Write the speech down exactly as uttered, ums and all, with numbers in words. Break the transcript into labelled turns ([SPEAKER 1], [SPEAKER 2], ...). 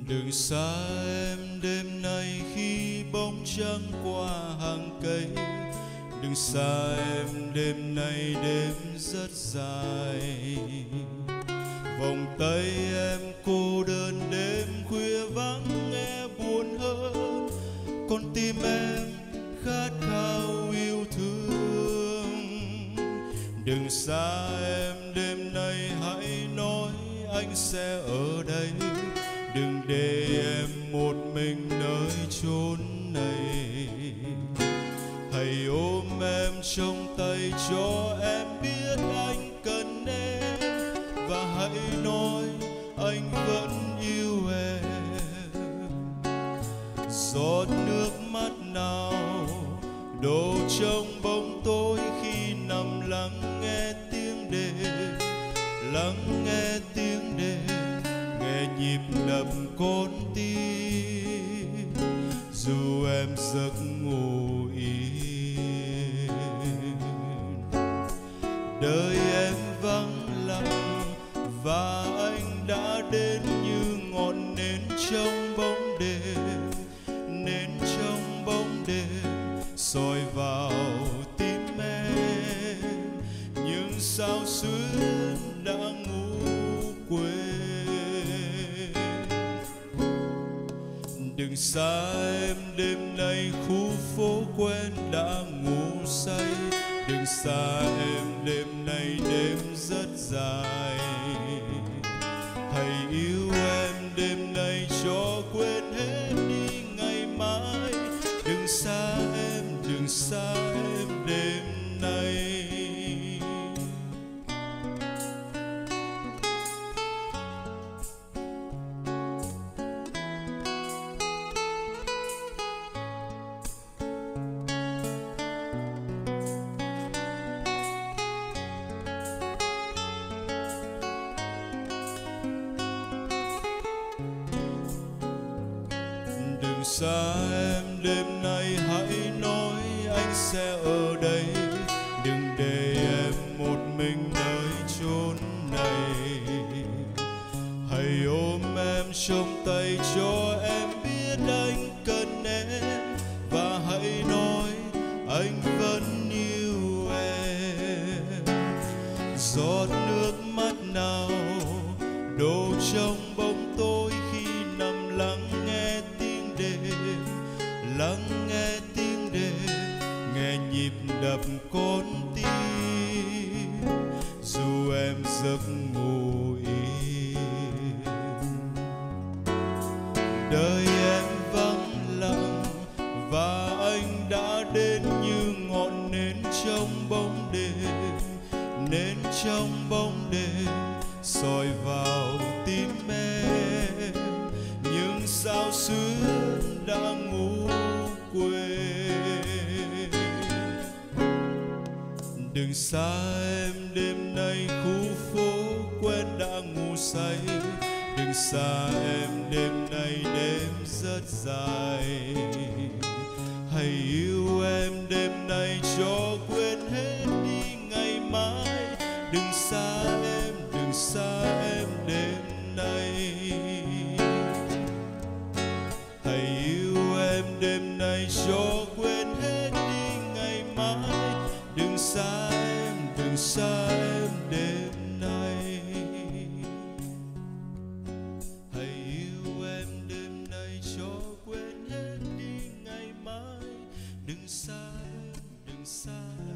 [SPEAKER 1] Đừng xa em đêm nay khi bóng trắng qua hàng cây. Đừng xa em đêm nay đêm rất dài. Vòng tay em cô đơn đêm khuya vắng nghe buồn hơn. Con tim em khát khao yêu thương. Đừng xa em đêm nay hãy nói anh sẽ ở đây. Đừng để em một mình nơi chốn này. Hãy ôm em trong tay cho em biết anh cần em. Và hãy nói anh vẫn yêu em. Giọt nước mắt nào đổ trong bóng tối khi nằm lắng nghe tiếng đêm. Lắng nghe tiếng đêm, nghe nhịp đập con tim. Dù em giấc ngủ yên, đời em vắng lặng và anh đã đến như ngọn nến trong bóng đêm. Nến trong bóng đêm soi vào tim em. Nhưng sao xuyên đã ngủ quên. Đừng xa em đêm nay khu phố quen đã ngủ say. Đừng xa em đêm nay đêm rất dài. Hãy yêu em đêm nay cho quên hết đi ngày mai. Đừng xa em, đừng xa em đêm nay. Đừng xa em đêm nay hãy nói anh sẽ ở đây. Đừng để em một mình nơi chốn này. Hãy ôm em trong tay cho em biết anh cần em. Và hãy nói anh vẫn yêu em. Giọt nước mắt nào đổ trong bóng tối khi nằm lắng nghe tiếng đêm. Lắng nghe tiếng đêm, nghe nhịp đập con tim. Dù em giấc ngủ yên, đời em vắng lặng và anh đã đến như ngọn nến trong bóng đêm. Nến trong bóng đêm soi vào tim em. Nhưng sao xuyên đã ngủ quên. Đừng xa em đêm nay khu phố quen đã ngủ say. Đừng xa em đêm nay đêm rất dài. Hãy yêu em đêm nay cho quên hết đi ngày mai. Đừng xa em, đừng xa em đêm nay. Hãy yêu em đêm nay cho quên hết đi ngày mai. Đừng xa em, đừng xa em đêm nay. Hãy yêu em đêm nay cho quên hết đi ngày mai. Đừng xa em, đừng xa em.